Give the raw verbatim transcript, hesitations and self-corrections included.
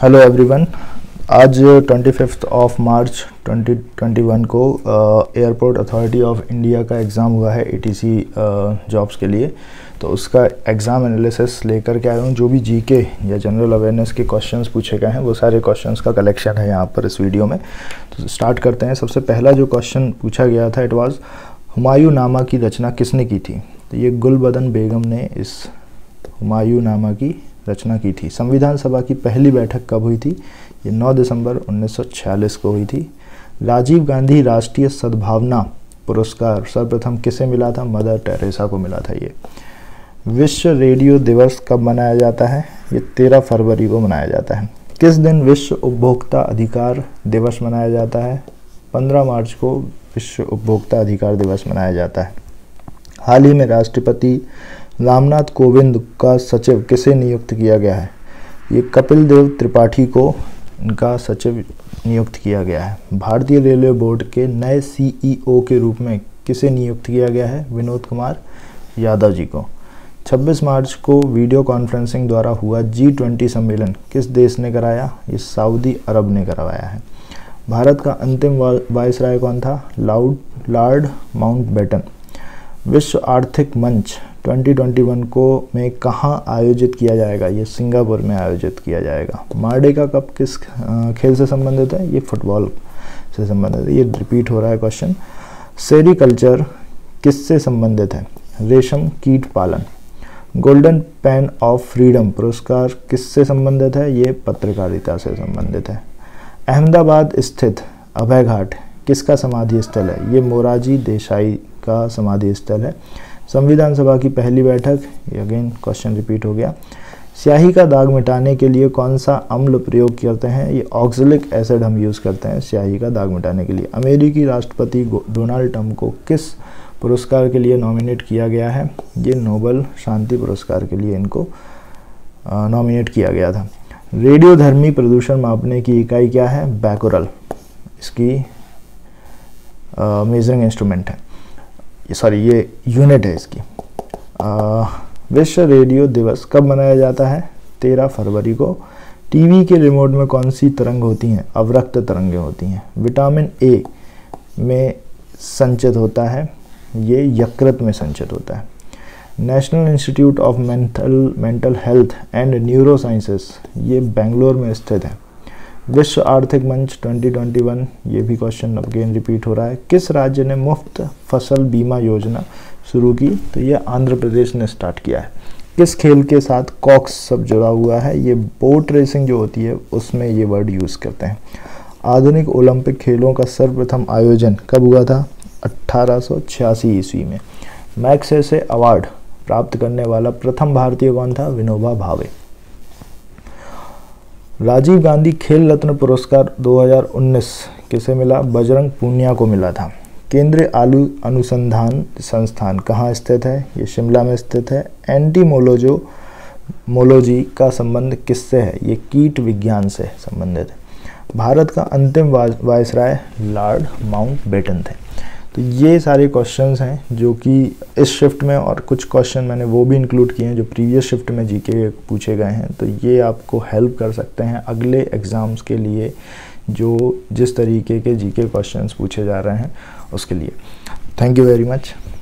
Hello everyone. आज twenty fifth of March twenty twenty one को airport authority of India का exam हुआ है एटीसी जॉब्स के लिए। तो उसका एग्ज़ाम एनालिसिस लेकर के आया हूँ। जो भी जीके या जनरल अवेयरनेस के क्वेश्चंस पूछे गए हैं वो सारे क्वेश्चंस का कलेक्शन है यहाँ पर इस वीडियो में। तो स्टार्ट करते हैं। सबसे पहला जो क्वेश्चन पूछा गया था, इट वाज हुमायूंनामा की रचना किसने की थी? तो ये गुलबदन बेगम ने इस हुमायूंनामा की रचना की थी। संविधान सभा की पहली बैठक कब हुई थी? ये नौ दिसंबर उन्नीस सौ छियालीस को हुई थी। राजीव गांधी राष्ट्रीय सद्भावना पुरस्कार सर्वप्रथम किसे मिला था? मदर टेरेसा को मिला था। ये विश्व रेडियो दिवस कब मनाया जाता है? ये तेरह फरवरी को मनाया जाता है। किस दिन विश्व उपभोक्ता अधिकार दिवस मनाया जाता है? पंद्रह मार्च को विश्व उपभोक्ता अधिकार दिवस मनाया जाता है। हाल ही में राष्ट्रपति रामनाथ कोविंद का सचिव किसे नियुक्त किया गया है? ये कपिल देव त्रिपाठी को इनका सचिव नियुक्त किया गया है। भारतीय रेलवे बोर्ड के नए सीईओ के रूप में किसे नियुक्त किया गया है? विनोद कुमार यादव जी को। छब्बीस मार्च को वीडियो कॉन्फ्रेंसिंग द्वारा हुआ जी ट्वेंटी सम्मेलन किस देश ने कराया? ये सऊदी अरब ने करवाया है। भारत का अंतिम वायसराय कौन था? Loud Lord Mountbatten. विश्व आर्थिक मंच ट्वेंटी ट्वेंटी वन को में कहाँ आयोजित किया जाएगा? ये सिंगापुर में आयोजित किया जाएगा। मार्डेका कप किस खेल से संबंधित है? ये फुटबॉल से संबंधित है। ये रिपीट हो रहा है क्वेश्चन। सेरीकल्चर किससे संबंधित है? रेशम कीट पालन। गोल्डन पेन ऑफ फ्रीडम पुरस्कार किससे संबंधित है? ये पत्रकारिता से संबंधित है। अहमदाबाद स्थित अभय घाट किसका समाधि स्थल है? ये मोरारजी देसाई का समाधि स्थल है। संविधान सभा की पहली बैठक, ये अगेन क्वेश्चन रिपीट हो गया। स्याही का दाग मिटाने के लिए कौन सा अम्ल प्रयोग करते हैं? ये ऑक्सैलिक एसिड हम यूज़ करते हैं स्याही का दाग मिटाने के लिए। अमेरिकी राष्ट्रपति डोनाल्ड ट्रंप को किस पुरस्कार के लिए नॉमिनेट किया गया है? ये नोबेल शांति पुरस्कार के लिए इनको नॉमिनेट किया गया था। रेडियोधर्मी प्रदूषण मापने की इकाई क्या है? बैकोरल इसकी मेजरिंग इंस्ट्रूमेंट है, सॉरी ये यूनिट है इसकी। आ, विश्व रेडियो दिवस कब मनाया जाता है? तेरह फरवरी को। टीवी के रिमोट में कौन सी तरंग होती हैं? अवरक्त तरंगें होती हैं। विटामिन ए में संचित होता है, ये यकृत में संचित होता है। National institute of mental mental health and neuro sciences ये बेंगलोर में स्थित है। विश्व आर्थिक मंच ट्वेंटी ट्वेंटी वन, ये भी क्वेश्चन अगेन रिपीट हो रहा है। किस राज्य ने मुफ्त फसल बीमा योजना शुरू की? तो ये आंध्र प्रदेश ने स्टार्ट किया है। किस खेल के साथ कॉक्स सब जुड़ा हुआ है? ये बोट रेसिंग जो होती है उसमें ये वर्ड यूज़ करते हैं। आधुनिक ओलंपिक खेलों का सर्वप्रथम आयोजन कब हुआ था? अट्ठारह सौ छियासी ईस्वी में। मैग्सेसे अवार्ड प्राप्त करने वाला प्रथम भारतीय कौन था? विनोबा भावे। राजीव गांधी खेल रत्न पुरस्कार दो हज़ार उन्नीस किसे मिला? बजरंग पूनिया को मिला था। केंद्रीय आलू अनुसंधान संस्थान कहाँ स्थित है? ये शिमला में स्थित है। एंटीमोलोजो मोलॉजी का संबंध किससे है? ये कीट विज्ञान से संबंधित है। भारत का अंतिम वायसराय लॉर्ड माउंटबेटन थे। तो ये सारे क्वेश्चंस हैं जो कि इस शिफ्ट में, और कुछ क्वेश्चन मैंने वो भी इंक्लूड किए हैं जो प्रीवियस शिफ्ट में जीके पूछे गए हैं। तो ये आपको हेल्प कर सकते हैं अगले एग्ज़ाम्स के लिए, जो जिस तरीके के जीके क्वेश्चंस पूछे जा रहे हैं उसके लिए। Thank you very much.